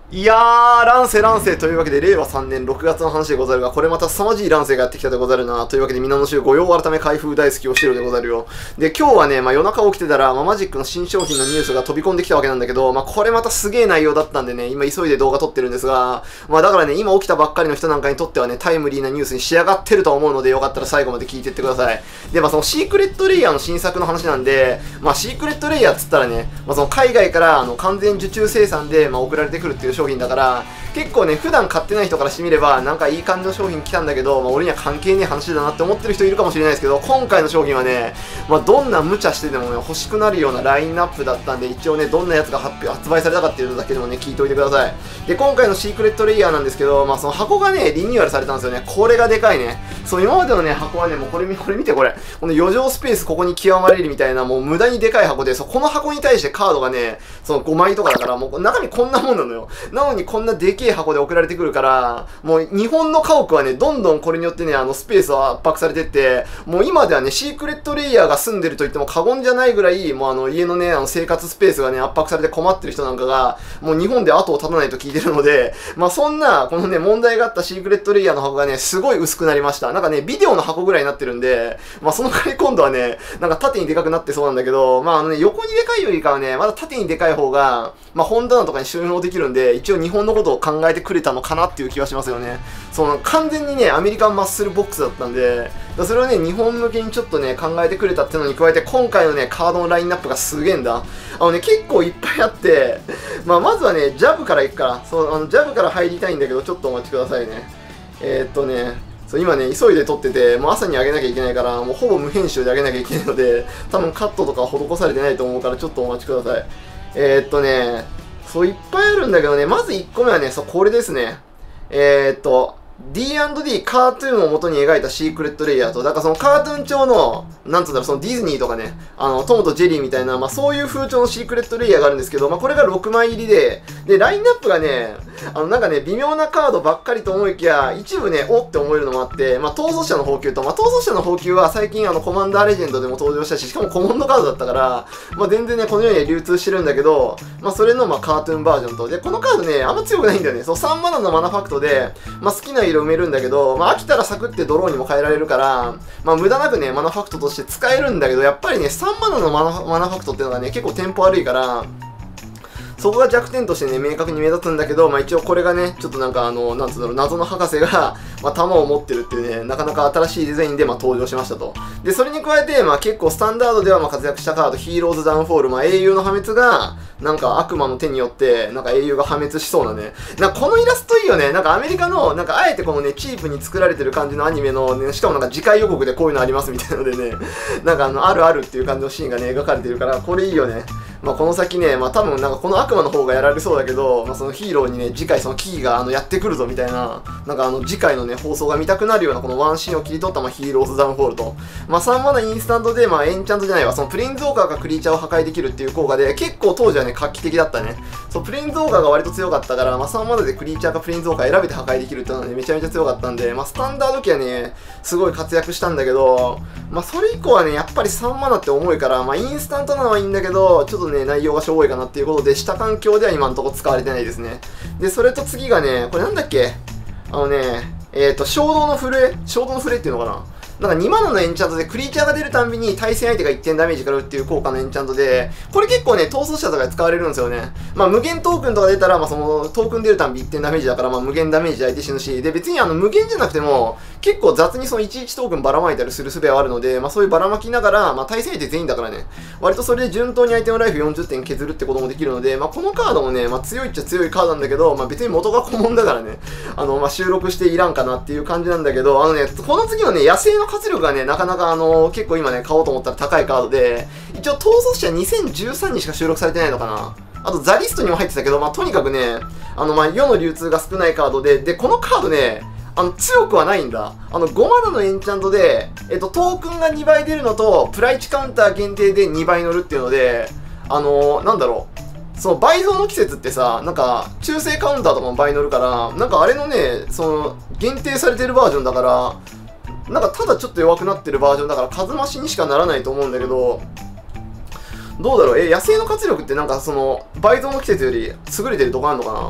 いやー、乱世というわけで、令和3年6月の話でござるが、これまた凄まじい乱世がやってきたでござるな。というわけで、皆の衆、御用改め開封大好きをしてるでござるよ。で、今日はね、夜中起きてたら、マジックの新商品のニュースが飛び込んできたわけなんだけど、これまたすげえ内容だったんでね、今急いで動画撮ってるんですが、だからね、今起きたばっかりの人なんかにとってはね、タイムリーなニュースに仕上がってると思うので、よかったら最後まで聞いてってください。で、そのシークレットレイヤーの新作の話なんで、シークレットレイヤーっつったらね、その海外から完全受注生産で、送られてくるっていう商品だから、結構ね、普段買ってない人からしてみれば、なんかいい感じの商品来たんだけど、俺には関係ねえ話だなって思ってる人いるかもしれないですけど、今回の商品はね、どんな無茶してでもね、欲しくなるようなラインナップだったんで、一応ね、どんなやつが発売されたかっていうのだけでもね、聞いておいてください。で、今回のシークレットレイヤーなんですけど、その箱がね、リニューアルされたんですよね。これがでかいね。そう、今までのね、箱はね、もうこれ見てこれ。この余剰スペースここに極まれるみたいな、もう無駄にでかい箱で、この箱に対してカードがね、その5枚とかだから、もう中身こんなもんなのよ。なのにこんなでけえ箱で送られてくるから、もう日本の家屋はね、どんどんこれによってね、スペースを圧迫されてって、もう今ではね、シークレットレイヤーが住んでると言っても過言じゃないぐらい、もう家のね、生活スペースがね、圧迫されて困ってる人なんかが、もう日本で後を絶たないと聞いてるので、そんな、このね、問題があったシークレットレイヤーの箱がね、すごい薄くなりました。なんかね、ビデオの箱ぐらいになってるんで、その代わり今度はね、なんか縦にでかくなってそうなんだけど、横にでかいよりかはね、まだ縦にでかい方が、本棚とかに収納できるんで、一応日本のことを考えてくれたのかなっていう気はしますよね。完全にね、アメリカンマッスルボックスだったんで、それをね、日本向けにちょっとね、考えてくれたっていうのに加えて、今回のね、カードのラインナップがすげえんだ。結構いっぱいあって、まずはね、ジャブからいくから、ジャブから入りたいんだけど、ちょっとお待ちくださいね。今ね、急いで撮ってて、もう朝に上げなきゃいけないから、もうほぼ無編集で上げなきゃいけないので、多分カットとか施されてないと思うから、ちょっとお待ちください。そういっぱいあるんだけどね、まず1個目はね、これですね。D&D カートゥーンを元に描いたシークレットレイヤーと、だからそのカートゥーン調の、なんつうんだろう、そのディズニーとかね、トムとジェリーみたいな、そういう風潮のシークレットレイヤーがあるんですけど、これが6枚入りで、ラインナップがね、なんかね、微妙なカードばっかりと思いきや、一部ね、おって思えるのもあって、逃走者の補給と、逃走者の補給は最近コマンダーレジェンドでも登場したし、しかもコモンドカードだったから、全然ね、このように流通してるんだけど、それのカートゥーンバージョンと、で、このカードね、あんま強くないんだよね。3マナのマナファクトで、好きな色埋めるんだけど、飽きたらサクってドローにも変えられるから、無駄なくね、マナファクトとして使えるんだけど、やっぱりね、3マナのマナファクトっていうのがね、結構テンポ悪いから、そこが弱点としてね、明確に目立つんだけど、一応これがね、ちょっとなんかなんつうんだろう、謎の博士が、弾を持ってるっていうね、なかなか新しいデザインで登場しましたと。で、それに加えて、結構スタンダードでは活躍したカード、ヒーローズダウンフォール、英雄の破滅が、なんか悪魔の手によって、なんか英雄が破滅しそうなね。このイラストいいよね。なんかアメリカの、なんかあえてこのね、チープに作られてる感じのアニメのね、しかもなんか次回予告でこういうのありますみたいなのでね、なんかあるあるっていう感じのシーンがね、描かれてるから、これいいよね。この先ね、多分なんかこの悪魔の方がやられそうだけど、そのヒーローにね、次回その危機がやってくるぞみたいな、なんか次回のね、放送が見たくなるようなこのワンシーンを切り取ったヒーローズダウンフォールと。3マナインスタントで、エンチャントじゃないわ、そのプレインズウォーカーがクリーチャーを破壊できるっていう効果で、結構当時はね、画期的だったね。そう、プレインズウォーカーが割と強かったから、3マナでクリーチャーかプレインズウォーカー選べて破壊できるっていうのはね、めちゃめちゃ強かったんで、スタンダード機はね、すごい活躍したんだけど、それ以降はね、やっぱり3マナって重いから、インスタントなのはいいんだけど、ちょっとね、内容がしょぼいかなっていうことで、下環境では今のところ使われてないですね。で、それと次がね、これなんだっけ衝動の震えっていうのかな、なんか2マナのエンチャントでクリーチャーが出るたんびに対戦相手が1点ダメージから打っていう効果のエンチャントで、これ結構ね、逃走者とかで使われるんですよね。無限トークンとか出たら、そのトークン出るたんび1点ダメージだから、無限ダメージで相手死ぬし、で、別に無限じゃなくても、結構雑にその11トークンばらまいたりする術はあるので、そういうばらまきながら、対戦相手全員だからね、割とそれで順当に相手のライフ40点削るってこともできるので、このカードもね、強いっちゃ強いカードなんだけど、別に元が顧問だからね、収録していらんかなっていう感じなんだけど、この次のね、野生の活力がね、なかなか結構今ね、買おうと思ったら高いカードで、一応逃走者2013にしか収録されてないのかな。あとザリストにも入ってたけど、とにかくね、世の流通が少ないカードで、このカードね、強くはないんだ。5マナのエンチャントで、トークンが2倍出るのと、プライチカウンター限定で2倍乗るっていうので、なんだろう。その倍増の季節ってさ、なんか、中性カウンターとかも倍乗るから、なんかあれのね、限定されてるバージョンだから、なんかただちょっと弱くなってるバージョンだから数増しにしかならないと思うんだけど、どうだろう、野生の活力ってなんか倍増の季節より優れてるとこあるのかなっ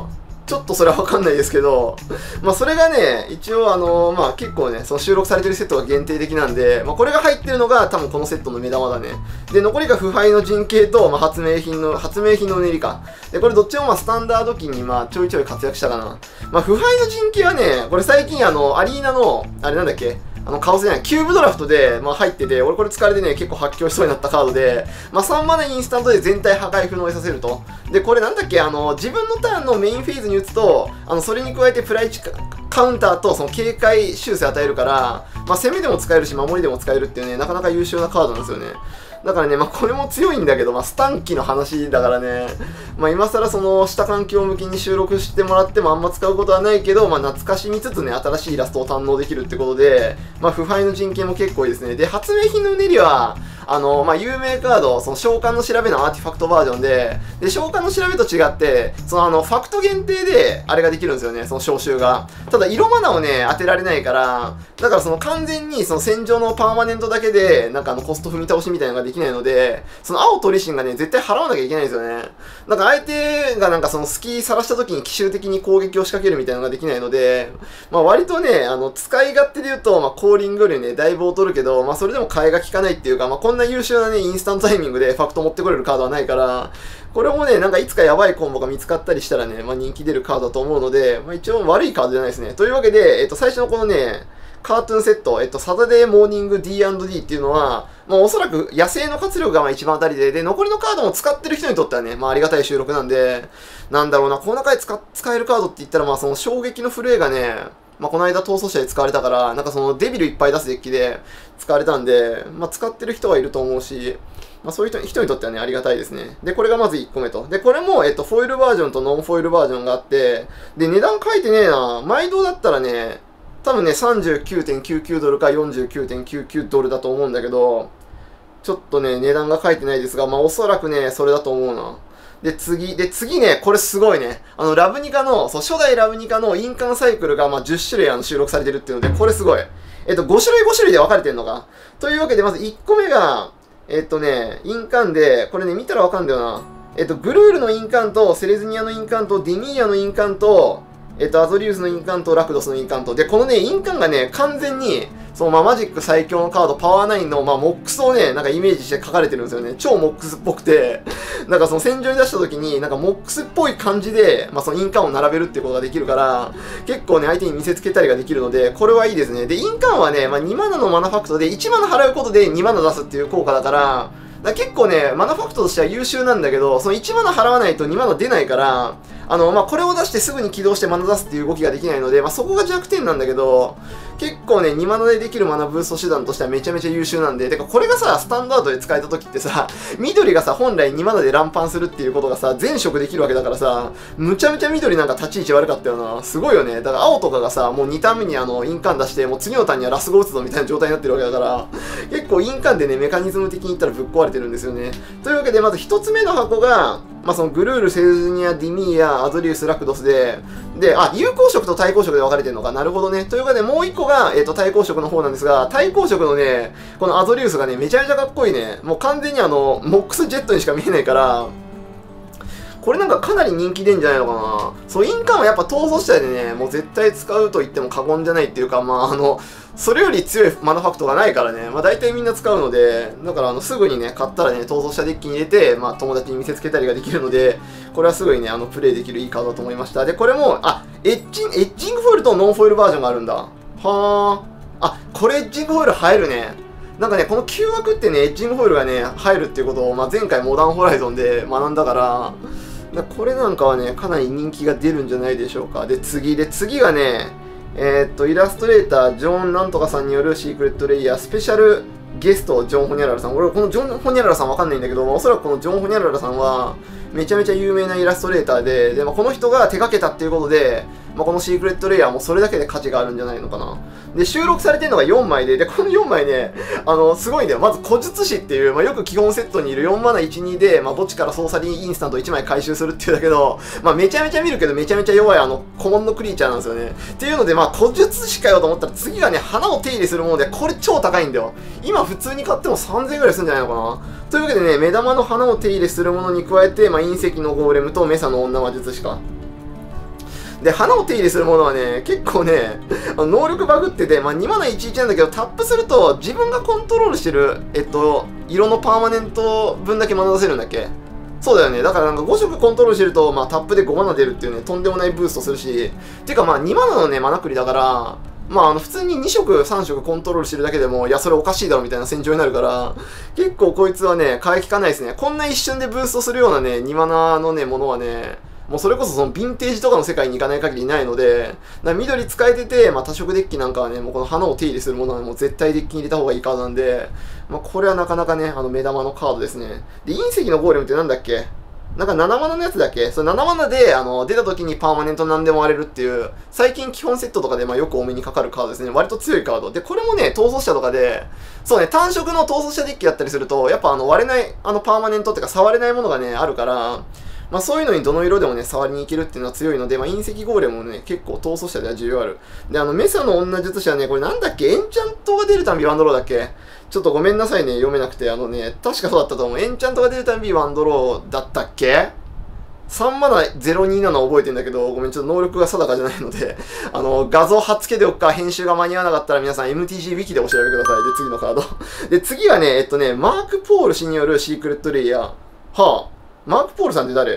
ちょっとそれはわかんないですけど、まあそれがね、一応まあ結構ね、その収録されてるセットが限定的なんで、まあこれが入ってるのが多分このセットの目玉だね。で、残りが腐敗の陣形と、まあ発明品のうねりか。で、これどっちもまあスタンダード機にまあちょいちょい活躍したかな。まあ腐敗の陣形はね、これ最近アリーナの、あれなんだっけ、カオスじゃない、キューブドラフトで、まあ、入ってて、俺これ使われてね、結構発狂しそうになったカードで、まあ、3マナインスタントで全体破壊不能にさせると。で、これなんだっけ、自分のターンのメインフェーズに打つと、それに加えてプライチカウンターとその警戒修正与えるから、まあ、攻めでも使えるし、守りでも使えるっていうね、なかなか優秀なカードなんですよね。だからね、まあ、これも強いんだけど、まあ、スタン機の話だからね、まあ、今更その、下環境向きに収録してもらってもあんま使うことはないけど、まあ、懐かしみつつね、新しいイラストを堪能できるってことで、まあ、腐敗の陣形も結構いいですね。で、発明品のうねりは、まあ、有名カード、その召喚の調べのアーティファクトバージョンで、召喚の調べと違って、そのファクト限定で、あれができるんですよね、その召集が。ただ、色マナをね、当てられないから、だからその完全にその戦場のパーマネントだけで、なんかコスト踏み倒しみたいなのができないので、その青とリシンがね、絶対払わなきゃいけないんですよね。だから相手がなんかその隙さらした時に奇襲的に攻撃を仕掛けるみたいなのができないので、まあ割とね、使い勝手で言うと、まあコーリングよりね、だいぶ劣るけど、まあそれでも替えが効かないっていうか、まあこんな優秀なね、インスタントタイミングでファクト持ってこれるカードはないから、これもね、なんかいつかやばいコンボが見つかったりしたらね、まあ人気出るカードだと思うので、まあ一応悪いカードじゃないですね。というわけで、最初のこのね、カートゥーンセット、サタデーモーニング D&D っていうのは、まあおそらく野生の活力がまあ一番当たりで、残りのカードも使ってる人にとってはね、まあありがたい収録なんで、なんだろうな、この中で使えるカードって言ったら、まあその衝撃の震えがね、まあこの間逃走者で使われたから、なんかそのデビルいっぱい出すデッキで使われたんで、まあ使ってる人はいると思うし、まあそういう人にとってはね、ありがたいですね。で、これがまず1個目と。で、これも、フォイルバージョンとノンフォイルバージョンがあって、で、値段書いてねえな。毎度だったらね、多分ね、39.99 ドルか 49.99 ドルだと思うんだけど、ちょっとね、値段が書いてないですが、まあおそらくね、それだと思うな。で、次ね、これすごいね。ラブニカの、そう、初代ラブニカの印鑑サイクルが、まあ10種類収録されてるっていうので、これすごい。5種類で分かれてんのか。というわけで、まず1個目が、印鑑で、これね、見たらわかんだよな。グルールの印鑑と、セレズニアの印鑑と、ディミーアの印鑑と、アゾリウスの印鑑と、ラクドスの印鑑と。で、このね、印鑑がね、完全に、そのまあマジック最強のカード、パワー9の、まあ、モックスをね、なんかイメージして書かれてるんですよね。超モックスっぽくて、なんかその戦場に出した時に、なんかモックスっぽい感じで、まあその印鑑を並べるっていうことができるから、結構ね、相手に見せつけたりができるので、これはいいですね。で、印鑑はね、まあ2マナのマナファクトで、1マナ払うことで2マナ出すっていう効果だから、結構ね、マナファクトとしては優秀なんだけど、その1マナ払わないと2マナ出ないから、まあ、これを出してすぐに起動してマナ出すっていう動きができないので、まあ、そこが弱点なんだけど、結構ね、2マナでできるマナブースト手段としてはめちゃめちゃ優秀なんで、てかこれがさ、スタンダードで使えた時ってさ、緑がさ、本来2マナで乱反するっていうことがさ、全色できるわけだからさ、むちゃむちゃ緑なんか立ち位置悪かったよな。すごいよね。だから青とかがさ、もう2ターン目に印鑑出して、もう次のターンにはラスゴ打つぞみたいな状態になってるわけだから、結構印鑑でね、メカニズム的に言ったらぶっ壊れてるんですよね。というわけで、まず1つ目の箱が、まあ、そのグルール、セルズニア、ディミーヤ、アゾリウス、ラクドスで、有効色と対抗色で分かれてるのか。なるほどね。というわけで、もう一個が、対抗色の方なんですが、対抗色のね、このアゾリウスがね、めちゃめちゃかっこいいね。もう完全にモックスジェットにしか見えないから、これなんかかなり人気出んじゃないのかな。そう、印鑑はやっぱ逃走者でね、もう絶対使うと言っても過言じゃないっていうか、まあそれより強いマナファクトがないからね、まあ大体みんな使うので、だからすぐにね、買ったらね、逃走者デッキに入れて、まあ友達に見せつけたりができるので、これはすぐにね、プレイできるいいカードだと思いました。で、これも、エッジングフォイルとノンフォイルバージョンがあるんだ。はあ。これエッジングフォイル入るね。なんかね、この旧枠ってね、エッジングフォイルがね、入るっていうことを、まあ前回モダンホライゾンで学んだから、これなんかはね、かなり人気が出るんじゃないでしょうか。で、次がね、イラストレーター、ジョンなんとかさんによるシークレットレイヤー、スペシャルゲスト、ジョン・ホニャララさん。俺、このジョン・ホニャララさんわかんないんだけど、おそらくこのジョン・ホニャララさんは、めちゃめちゃ有名なイラストレーターで、まあ、この人が手掛けたっていうことで、まあ、このシークレットレイヤーもそれだけで価値があるんじゃないのかな。で、収録されてるのが4枚で、この4枚ね、すごいんだよ。まず、古術師っていう、まあ、よく基本セットにいる4マナ1、2で、まあ、墓地からソーサリーインスタント1枚回収するっていうんだけど、まあ、めちゃめちゃ見るけど、めちゃめちゃ弱い、古文のクリーチャーなんですよね。っていうので、まあ、古術師かよと思ったら、次がね、花を手入れするもので、これ超高いんだよ。今、普通に買っても3000円ぐらいするんじゃないのかな。というわけでね、目玉の花を手入れするものに加えて、まあ、隕石のゴーレムとメサの女魔術師か。 で、花を手入れするものはね、結構ね、能力バグってて、まあ、2マナ11なんだけど、タップすると、自分がコントロールしてる、色のパーマネント分だけマナ出せるんだっけ。そうだよね。だからなんか5色コントロールしてると、まあ、タップで5マナ出るっていうね、とんでもないブーストするし、ていうかまあ、2マナのね、マナクリだから、まあ、普通に2色、3色コントロールしてるだけでも、いや、それおかしいだろみたいな戦場になるから、結構こいつはね、替え効かないですね。こんな一瞬でブーストするようなね、2マナのね、ものはね、もうそれこそそのヴィンテージとかの世界に行かない限りないので、緑使えてて、まあ多色デッキなんかはね、もうこの花を手入れするものはもう絶対デッキに入れた方がいいカードなんで、まあこれはなかなかね、目玉のカードですね。で、隕石のゴーレムってなんだっけ。なんか7マナのやつだっけ。その7マナで、出た時にパーマネント何でも割れるっていう、最近基本セットとかで、まあよく多めにかかるカードですね。割と強いカード。で、これもね、逃走者とかで、そうね、単色の逃走者デッキだったりすると、やっぱ割れない、パーマネントっていうか触れないものがね、あるから、まあそういうのにどの色でもね、触りに行けるっていうのは強いので、まあ隕石ゴーレムもね、結構逃走者では重要ある。で、メサの女術師はね、これなんだっけ、エンチャントが出るたびワンドローだっけ。ちょっとごめんなさいね、読めなくて、確かそうだったと思う。エンチャントが出るたびワンドローだったっけ。3マナ027覚えてんだけど、ごめん、ちょっと能力が定かじゃないので、画像貼っ付けておくか、編集が間に合わなかったら皆さん MTG ウィキでお調べください。で、次のカード。で、次はね、マーク・ポール氏によるシークレットレイヤー。はあ、マーク・ポールさんって誰？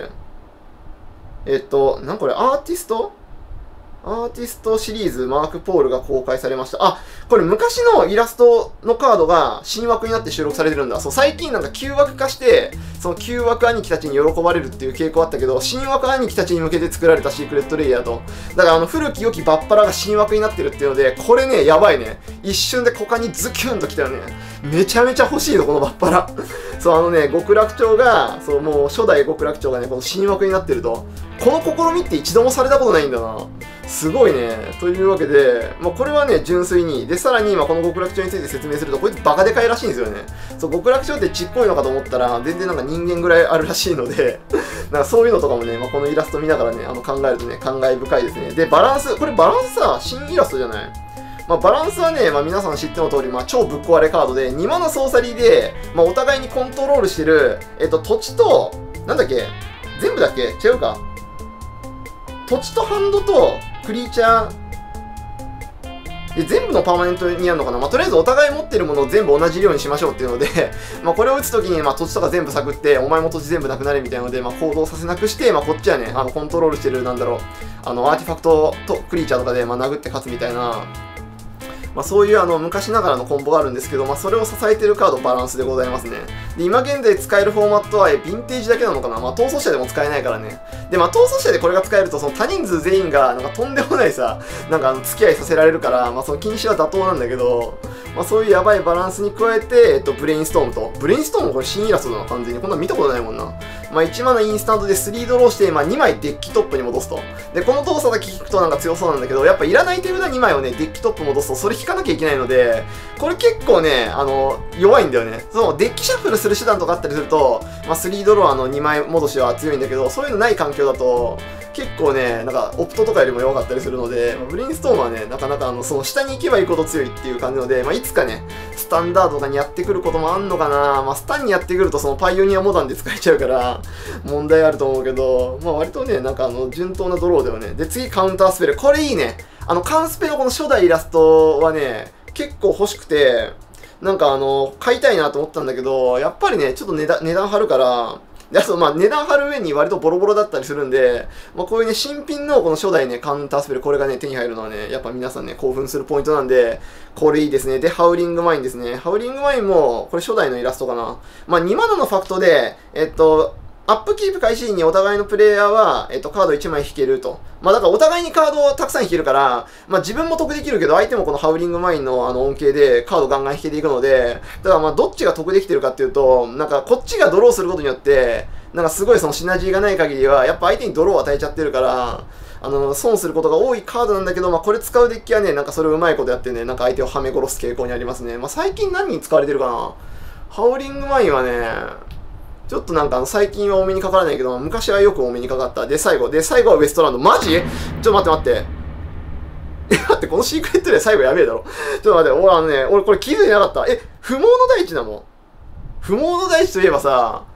なんこれ、アーティストシリーズマーク・ポールが公開されました。あ、これ昔のイラストのカードが新枠になって収録されてるんだ。そう、最近なんか旧枠化して、その旧枠兄貴たちに喜ばれるっていう傾向あったけど、新枠兄貴たちに向けて作られたシークレットレイヤーと。だから古き良きバッパラが新枠になってるっていうので、これね、やばいね。一瞬で股間にズキュンときたよね。めちゃめちゃ欲しいの、このバッパラ。そう、極楽鳥が、そう、もう初代極楽鳥がね、この新枠になってると。この試みって一度もされたことないんだな。すごいね。というわけで、まあ、これはね、純粋に。で、さらに今この極楽鳥について説明すると、こいつバカでかいらしいんですよね。そう、極楽鳥ってちっこいのかと思ったら、全然なんか人間ぐらいあるらしいので、なんかそういうのとかもね、まあ、このイラスト見ながらね、考えるとね、感慨深いですね。で、バランス、これバランスさ、新イラストじゃない？まあ、バランスはね、まあ、皆さん知っての通り、まあ、超ぶっ壊れカードで、2マナソーサリーで、まあ、お互いにコントロールしてる、土地と、なんだっけ？全部だっけ？違うか。土地とハンドとクリーチャーで全部のパーマネントにあるのかな。まあ、とりあえずお互い持ってるものを全部同じ量にしましょうっていうのでまあこれを打つときに、まあ、土地とか全部探って、お前も土地全部なくなれみたいなので、まあ、行動させなくして、まあ、こっちはね、コントロールしてる、なんだろう、アーティファクトとクリーチャーとかで、まあ、殴って勝つみたいな、まあ、そういう昔ながらのコンボがあるんですけど、まあ、それを支えてるカードバランスでございますね。で、今現在使えるフォーマットは、ヴィンテージだけなのかな。まあ、逃走者でも使えないからね。で、まあ、逃走者でこれが使えると、その他人数全員が、なんかとんでもないさ、なんか付き合いさせられるから、まあ、その禁止は妥当なんだけど、まあ、そういうやばいバランスに加えて、ブレインストームと。ブレインストームこれ新イラストだな、完全に。こんなの見たことないもんな。まあ、1マナインスタントで3ドローして、まあ、2枚デッキトップに戻すと。で、この動作だけ聞くとなんか強そうなんだけど、やっぱいらない手札2枚をね、デッキトップ戻すと、それ引かなきゃいけないので、これ結構ね、弱いんだよね。そう、デッキシャッフルする手段とかあったりすると、まあ、3ドロー2枚戻しは強いんだけど、そういうのない環境だと、結構ね、なんか、オプトとかよりも弱かったりするので、まあ、ブレインストームはね、なかなかその下に行けば行くほど強いっていう感じなので、まあ、いつかね、スタンダードとかにやってくることもあんのかな。まあ、スタンにやってくると、そのパイオニアモダンで使えちゃうから、問題あると思うけど、まあ、割とね、なんか順当なドローだよね。で、次、カウンタースペル。これいいね。カンスペのこの初代イラストはね、結構欲しくて、なんか買いたいなと思ったんだけど、やっぱりね、ちょっと値段張るから、で、あと、まあ、値段張る上に割とボロボロだったりするんで、まあ、こういうね、新品のこの初代ね、カウンタースペル、これがね、手に入るのはね、やっぱ皆さんね、興奮するポイントなんで、これいいですね。で、ハウリングマインですね。ハウリングマインも、これ初代のイラストかな。まあ、2マナのファクトで、アップキープ開始時にお互いのプレイヤーは、カード1枚引けると。まあだからお互いにカードをたくさん引けるから、まあ自分も得できるけど、相手もこのハウリングマインの恩恵でカードガンガン引けていくので、だからまあどっちが得できてるかっていうと、なんかこっちがドローすることによって、なんかすごいそのシナジーがない限りは、やっぱ相手にドローを与えちゃってるから、損することが多いカードなんだけど、まあこれ使うデッキはね、なんかそれをうまいことやってね、なんか相手をはめ殺す傾向にありますね。まあ最近何に使われてるかな。ハウリングマインはね、ちょっとなんか最近は多めにかからないけど、昔はよく多めにかかった。で、最後はウエストランド。マジ？ちょっと待って。待って、このシークレットで最後やべえだろ。ちょっと待って、俺これ気づいてなかった。不毛の大地なの？不毛の大地といえばさ、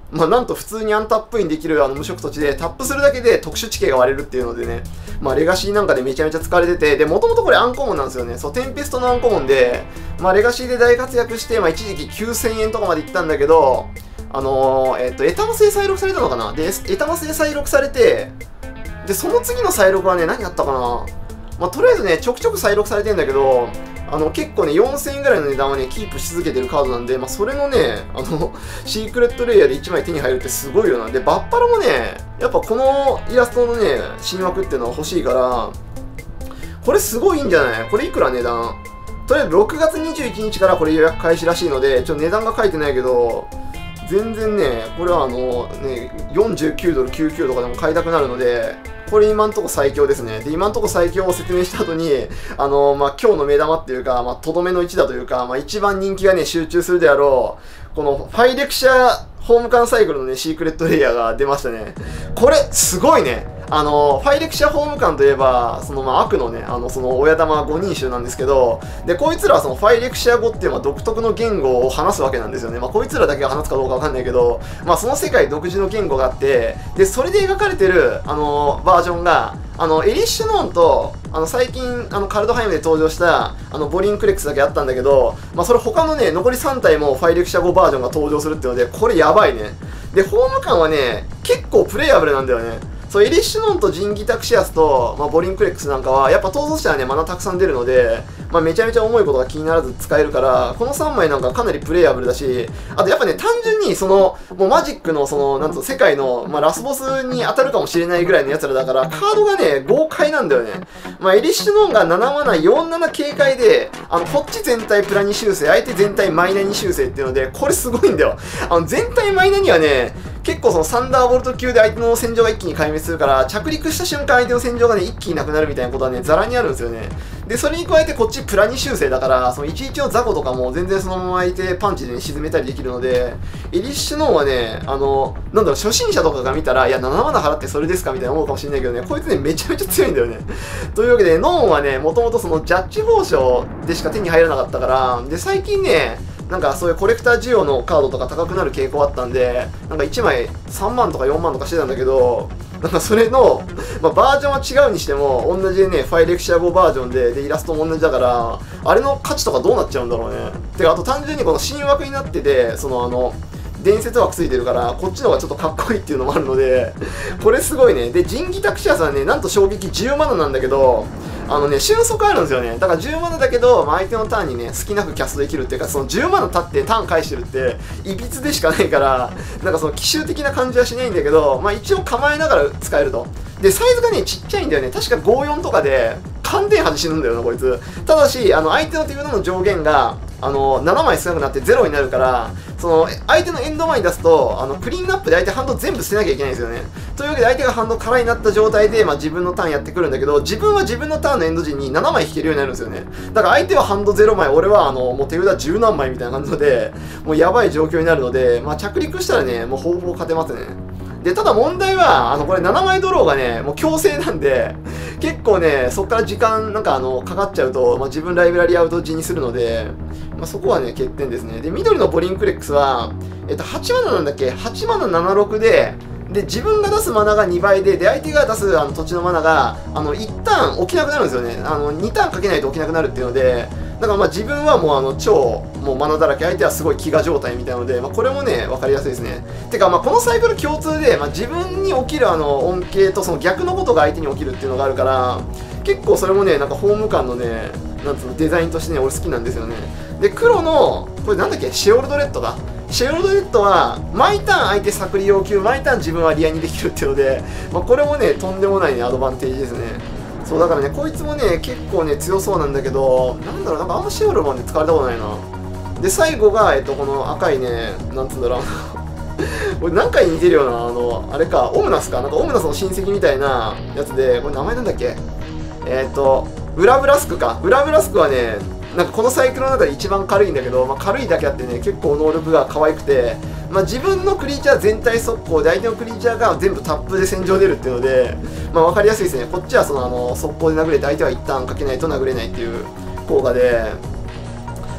まあ、なんと普通にアンタップインできる無色土地で、タップするだけで特殊地形が割れるっていうのでね、まあ、レガシーなんかでめちゃめちゃ使われてて、で、もともとこれアンコモンなんですよね。そう、テンペストのアンコモンで、まあ、レガシーで大活躍して、まあ、一時期9000円とかまでいったんだけど、エタマ製再録されたのかな。で、エタマ製再録されて、で、その次の再録はね、何やったかな。まあ、とりあえずね、ちょくちょく再録されてんだけど、結構ね、4000円ぐらいの値段はね、キープし続けてるカードなんで、まあ、それのね、シークレットレイヤーで1枚手に入るってすごいよな。で、バッファロもね、やっぱこのイラストのね、新枠っていうのは欲しいから、これすごいいいんじゃない？これいくら値段？とりあえず6月21日からこれ予約開始らしいので、値段が書いてないけど、全然ね、これは49ドル、99とかでも買いたくなるので、これ今んとこ最強ですね。で、今んとこ最強を説明した後に、まあ、今日の目玉っていうか、まあ、とどめの一打というか、まあ、一番人気がね、集中するであろう、このファイレクシャホームカンサイクルのね、シークレットレイヤーが出ましたね。これ、すごいね。ファイレクシャホームカンといえば、まあ、悪のね、その親玉5人衆なんですけど、で、こいつらはそのファイレクシャ語っていう、まあ、独特の言語を話すわけなんですよね。まあ、こいつらだけが話すかどうかわかんないけど、まあ、その世界独自の言語があって、で、それで描かれてる、バージョンが、エリッシュノーンと、最近、カルドハイムで登場した、ボリンクレックスだけあったんだけど、まあ、それ他のね、残り3体もファイレクシャ語バージョンが登場するっていうので、これやばいね。で、ホーム感はね、結構プレイアブルなんだよね。そう、エリッシュノンとジンギタクシアスと、まあ、ボリンクレックスなんかは、やっぱ逃走者はね、マナたくさん出るので、まあ、めちゃめちゃ重いことが気にならず使えるから、この3枚なんかかなりプレイアブルだし、あとやっぱね、単純にもうマジックのなんと世界の、まあ、ラスボスに当たるかもしれないぐらいの奴らだから、カードがね、豪快なんだよね。まあ、エリッシュノンが7マナ47警戒で、こっち全体プラ2修正、相手全体マイナ2修正っていうので、これすごいんだよ。全体マイナにはね、結構サンダーボルト級で相手の戦場が一気に壊滅するから、着陸した瞬間相手の戦場がね、一気になくなるみたいなことはね、ザラにあるんですよね。で、それに加えてこっちプラ2修正だから、11の雑魚とかも全然そのまま相手パンチでね、沈めたりできるので、エリッシュノーンはね、なんだろう、初心者とかが見たら、いや、7マナ払ってそれですかみたいな思うかもしれないけどね、こいつね、めちゃめちゃ強いんだよね。というわけで、ノーンはね、もともとジャッジ報奨でしか手に入らなかったから、で、最近ね、なんかそういうコレクター需要のカードとか高くなる傾向あったんで、なんか1枚3万とか4万とかしてたんだけど、なんかそれの、まあ、バージョンは違うにしても、同じでね、ファイレクシャ5バージョンで、イラストも同じだから、あれの価値とかどうなっちゃうんだろうね。てか、あと単純にこの新枠になってて、伝説枠ついてるから、こっちの方がちょっとかっこいいっていうのもあるので、これすごいね。で、ジンギタクシアスはね、なんと衝撃10マナなんだけど、瞬速あるんですよね。だから10マナだけど、まあ、相手のターンにね、好きなくキャストできるっていうか、10マナ経ってターン返してるって、いびつでしかないから、なんか奇襲的な感じはしないんだけど、まあ一応構えながら使えると。で、サイズがね、ちっちゃいんだよね。確か54とかで、完全端死ぬんだよな、こいつ。ただし、相手の手札の上限が、7枚少なくなって0になるから、相手のエンド前に出すと、クリーンアップで相手ハンド全部捨てなきゃいけないんですよね。というわけで相手がハンド空になった状態で、まあ、自分のターンやってくるんだけど、自分は自分のターンのエンド時に7枚引けるようになるんですよね。だから相手はハンド0枚、俺はもう手札10何枚みたいな感じで、もうやばい状況になるので、まあ、着陸したらね、もうほぼほぼ勝てますね。で、ただ問題は、これ7枚ドローがね、もう強制なんで、結構ね、そっから時間なんかかかっちゃうと、まあ、自分ライブラリアウト時にするので、まあ、そこはね、欠点ですね。で、緑のボリンクレックスは、8マナなんだっけ ?8 マナ76で、自分が出すマナが2倍で、相手が出す土地のマナが、1ターン起きなくなるんですよね。2ターンかけないと起きなくなるっていうので、だからまあ自分はもう超もうマナだらけ、相手はすごい飢餓状態みたいなので、まあ、これもね、分かりやすいですね。てか、まあこのサイクル共通で、まあ、自分に起きる恩恵とその逆のことが相手に起きるっていうのがあるから、結構それもね、なんかホーム感のね、なんつうのデザインとしてね、俺好きなんですよね。で、黒の、これなんだっけ、シェオルドレッドだ。シェオルドレッドは、毎ターン相手削り要求、毎ターン自分はリアにできるっていうので、まあ、これもね、とんでもないね、アドバンテージですね。そうだからね、こいつもね、結構ね、強そうなんだけど、なんだろう、なんかあんまシェオルマンで使われたことないな。で、最後が、この赤いね、なんつうんだろう。これ何回似てるような、あれか、オムナスか。なんかオムナスの親戚みたいなやつで、これ名前なんだっけウラブラスクか。ウラブラスクはね、なんかこのサイクルの中で一番軽いんだけど、まあ、軽いだけあってね、結構能力が可愛くて、まあ、自分のクリーチャー全体速攻で相手のクリーチャーが全部タップで戦場出るっていうので、まあ、分かりやすいですね。こっちは速攻で殴れて相手は一旦かけないと殴れないっていう効果で、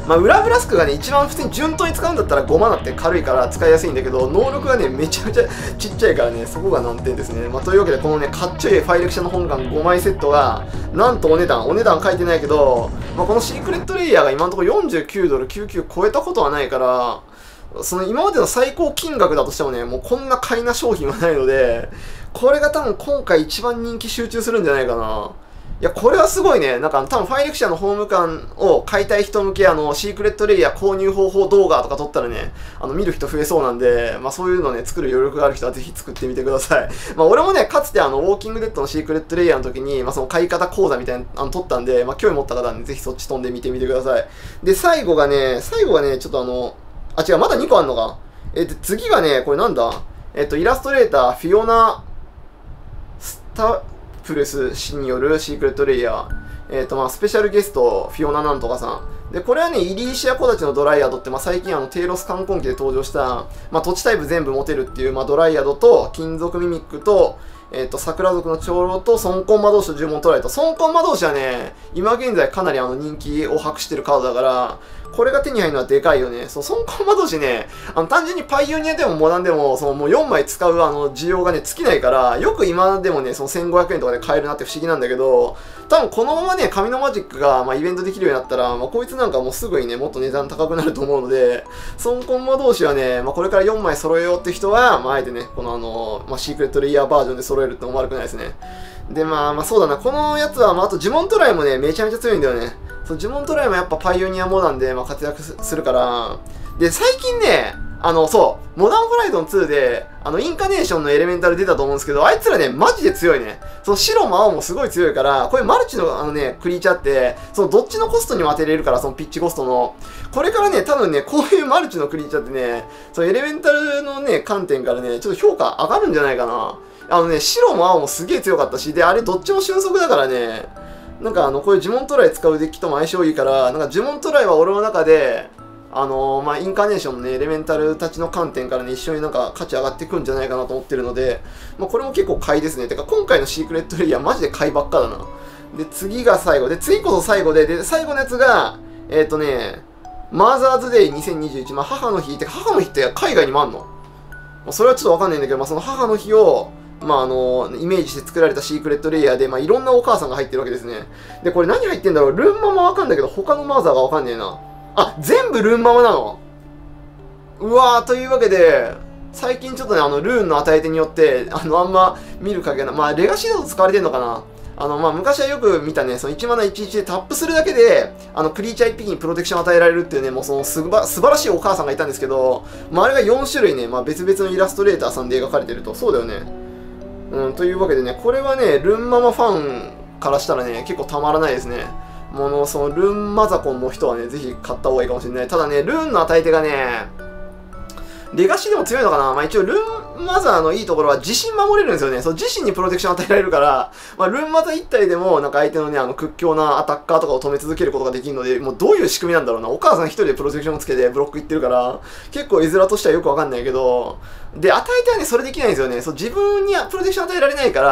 まあ、裏ブラスクがね、一番普通に順当に使うんだったら5マナって軽いから使いやすいんだけど、能力がね、めちゃめちゃちっちゃいからね、そこが難点ですね。まあ、というわけで、このね、かっちょいいファイレクシャの本館5枚セットが、なんとお値段書いてないけど、まあ、このシークレットレイヤーが今のところ49ドル99超えたことはないから、その今までの最高金額だとしてもね、もうこんな買いな商品はないので、これが多分今回一番人気集中するんじゃないかな。いや、これはすごいね。なんか多分ファイレクシャのホーム館を買いたい人向けシークレットレイヤー購入方法動画とか撮ったらね、見る人増えそうなんで、まあそういうのね、作る余力がある人はぜひ作ってみてください。まあ俺もね、かつてウォーキングデッドのシークレットレイヤーの時に、まあその買い方講座みたいな撮ったんで、まあ興味持った方はね、ぜひそっち飛んでみてみてください。で、最後がね、ちょっと違う、まだ2個あんのか。次がね、これなんだイラストレーター、フィオナ・スタプレス氏によるシークレットレイヤー。まあ、スペシャルゲスト、フィオナなんとかさん。で、これはね、イリーシア小立ちのドライアドって、まあ、最近テイロス観光機で登場した、まあ、土地タイプ全部持てるっていう、まあ、ドライアドと、金属ミミックと、桜族の長老と、孫根魔導士と呪文トライと、孫根魔導士はね、今現在かなり人気を博してるカードだから、これが手に入るのはでかいよね。そう、孫根魔導士ね、単純にパイオニアでもモダンでも、もう4枚使う需要がね、尽きないから、よく今でもね、1500円とかで買えるなって不思議なんだけど、多分このままね、紙のマジックが、まあ、イベントできるようになったら、まあ、こいつなんかもうすぐにね、もっと値段高くなると思うので、孫根魔導士はね、まあ、これから4枚揃えようって人は、まあ、あえてね、このまあ、シークレットレイヤーバージョンで揃えるってのも悪くないですね。で、まあそうだな、このやつは、まあ、あと呪文トライもね、めちゃめちゃ強いんだよね。そう、呪文トライもやっぱパイオニアモダンで、まあ、活躍するから、で、最近ね、そう、モダンホライゾン2で、インカネーションのエレメンタル出たと思うんですけど、あいつらね、マジで強いね。その白も青もすごい強いから、これマルチのクリーチャーって、そのどっちのコストにも当てれるから、そのピッチコストの。これからね、多分ね、こういうマルチのクリーチャーってね、そのエレメンタルのね、観点からね、ちょっと評価上がるんじゃないかな。白も青もすげえ強かったし、で、あれどっちも俊足だからね、なんかこういう呪文トライ使うデッキとも相性いいから、なんか呪文トライは俺の中で、まあ、インカーネーションのね、エレメンタルたちの観点からね、一緒になんか価値上がってくんじゃないかなと思ってるので、まあ、これも結構買いですね。てか、今回のシークレットレイヤーマジで買いばっかだな。で、次が最後。で、次こそ最後で、最後のやつが、マザーズデイ2021。まあ、母の日。てか、母の日って海外にもあんの？まあ、それはちょっとわかんないんだけど、まあ、その母の日を、まあイメージして作られたシークレットレイヤーで、まあいろんなお母さんが入ってるわけですね。で、これ何入ってんだろう？ルンママわかんだけど、他のマザーがわかんねえな。あ、全部ルンママなの？うわー、というわけで、最近ちょっとね、ルーンの与え手によって、あんま見る影がまあ、レガシーだと使われてんのかな？まあ、昔はよく見たね、その1マナ11でタップするだけで、クリーチャー1匹にプロテクションを与えられるっていうね、もうその素晴らしいお母さんがいたんですけど、まあ、あれが4種類ね、まあ、別々のイラストレーターさんで描かれてると。そうだよね。というわけでね、これはね、ルンママファンからしたらね、結構たまらないですね。そのルンマザコンの人はね、ぜひ買った方がいいかもしれない。ただね、ルンの与え手がね、レガシーでも強いのかな。まあ一応、ルンマザーのいいところは自身守れるんですよね。そう、自身にプロテクション与えられるから、まあルンマザー1体でも、なんか相手のね、屈強なアタッカーとかを止め続けることができるので、もうどういう仕組みなんだろうな。お母さん一人でプロテクションをつけてブロックいってるから、結構絵面としてはよくわかんないけど、で、与えてはね、それできないんですよね。そう、自分にプロテクション与えられないから、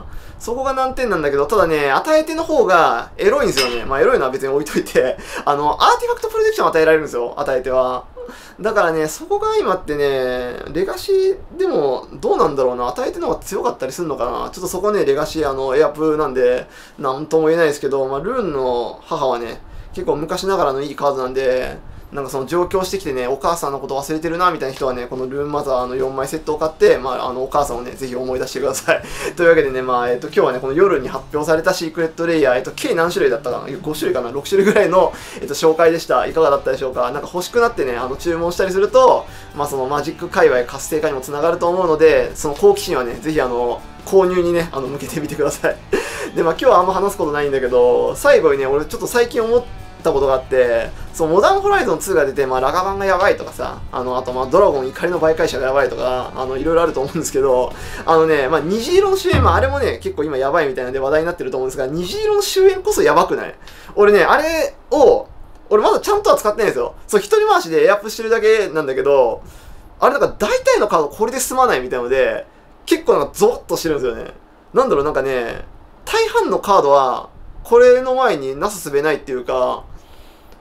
そこが難点なんだけど、ただね、与え手の方がエロいんですよね。まあ、エロいのは別に置いといて、アーティファクトプロテクション与えられるんですよ、与え手は。だからね、そこが今ってね、レガシーでもどうなんだろうな、与え手の方が強かったりするのかな。ちょっとそこね、レガシーエアプなんで、なんとも言えないですけど、まあ、ルーンの母はね、結構昔ながらのいいカードなんで、なんかその上京してきてね、お母さんのこと忘れてるな、みたいな人はね、このルーンマザーの4枚セットを買って、まあ、お母さんをね、ぜひ思い出してください。というわけでね、まあ、今日はね、この夜に発表されたシークレットレイヤー、計何種類だったかな ?5 種類かな ?6 種類ぐらいの、紹介でした。いかがだったでしょうか？なんか欲しくなってね、注文したりすると、まあ、そのマジック界隈活性化にもつながると思うので、その好奇心はね、ぜひ購入にね、向けてみてください。で、まあ、今日はあんま話すことないんだけど、最後にね、俺ちょっと最近思ったことがあって、そう、モダンホライゾン2が出て、まあ、ラガバンがやばいとかさ、あと、まあ、ドラゴン怒りの媒介者がやばいとか、いろいろあると思うんですけど、まあ、虹色の終焉、まあ、あれもね、結構今やばいみたいなんで話題になってると思うんですが、虹色の終焉こそやばくない？俺ね、あれを、俺まだちゃんとは使ってないんですよ。そう、一人回しでエアップしてるだけなんだけど、あれなんか大体のカードこれで済まないみたいなので、結構なんかゾワッとしてるんですよね。なんだろう、なんかね、大半のカードは、これの前になすすべないっていうか、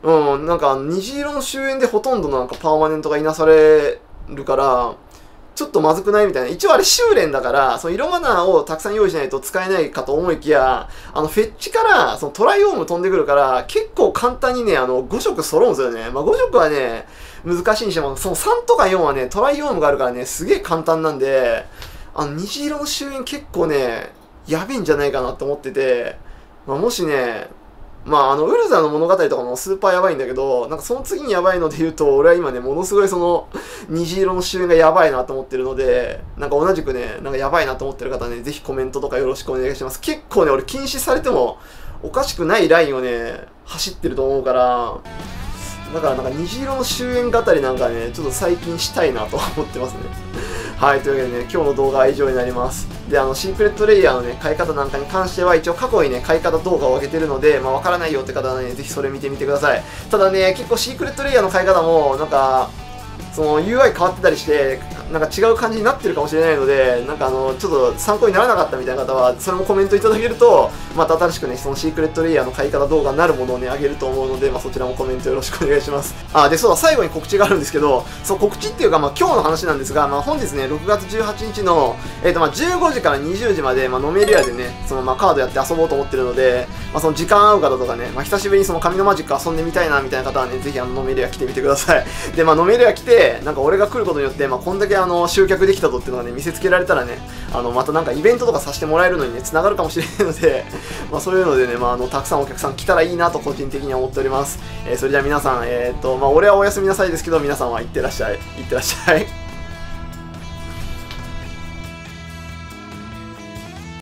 うん、なんか虹色の終焉でほとんどなんかパーマネントがいなされるから、ちょっとまずくないみたいな。一応あれ修練だから、その色マナーをたくさん用意しないと使えないかと思いきや、フェッチから、そのトライオーム飛んでくるから、結構簡単にね、5色揃うんですよね。まあ5色はね、難しいにしても、その3とか4はね、トライオームがあるからね、すげえ簡単なんで、虹色の終焉結構ね、やべえんじゃないかなって思ってて、まあもしね、まあウルザの物語とかもスーパーやばいんだけど、なんかその次にやばいので言うと、俺は今ね、ものすごいその、虹色の終焉がやばいなと思ってるので、なんか同じくね、なんかやばいなと思ってる方ね、ぜひコメントとかよろしくお願いします。結構ね、俺禁止されてもおかしくないラインをね、走ってると思うから、だからなんか虹色の終焉語りなんかね、ちょっと最近したいなと思ってますね。はい、というわけでね、今日の動画は以上になります。で、シークレットレイヤーのね、買い方なんかに関しては、一応過去にね、買い方動画を上げてるので、まあ、わからないよって方はね、ぜひそれ見てみてください。ただね、結構シークレットレイヤーの買い方も、なんか、その UI 変わってたりして、なんか違う感じになってるかもしれないので、なんかちょっと参考にならなかったみたいな方は、それもコメントいただけると、また新しくね、そのシークレットレイヤーの買い方動画になるものをね、あげると思うので、まあそちらもコメントよろしくお願いします。で、そうだ、最後に告知があるんですけど、そう、告知っていうか、まあ今日の話なんですが、まあ本日ね、6月18日の、まあ15時から20時まで、まあ飲めるやでね、そのまあカードやって遊ぼうと思ってるので、まあその時間合う方とかね、まあ久しぶりにその紙のマジック遊んでみたいなみたいな方はね、ぜひ飲めるや来てみてください。で、まあ飲めるや来て、なんか俺が来ることによって、まあこんだけ集客できたぞっていうのがね、見せつけられたらね、またなんかイベントとかさせてもらえるのにね、繋がるかもしれないので、まあそういうのでね、まあたくさんお客さん来たらいいなと個人的には思っております。それじゃあ皆さん、まあ俺はおやすみなさいですけど、皆さんは行ってらっしゃい。行ってらっしゃい。